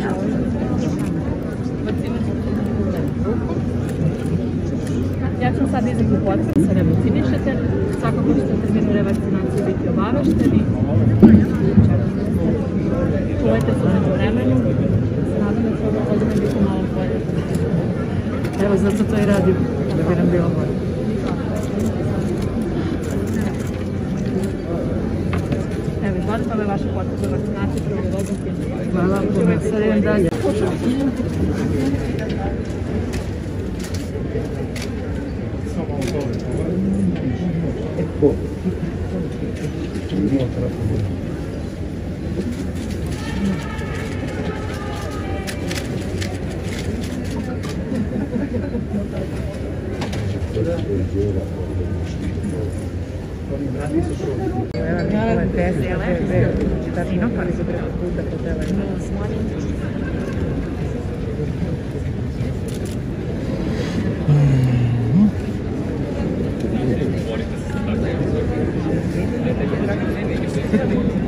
Ja ću sad izdati potvrdu da se revakcinišete. Svakako ćete u terminu revakcinacije biti obavešteni. Čuvajte se među vremenu. Nadam da će ova godina biti malo bolje. Evo, zato to i radim, da bi nam bilo bolje. Evo, izvodite ove vaše potvrde za vakcinaciju prvo dozom. Hvala, sad idem dalje. Cittadino fare soprattutto poteva essere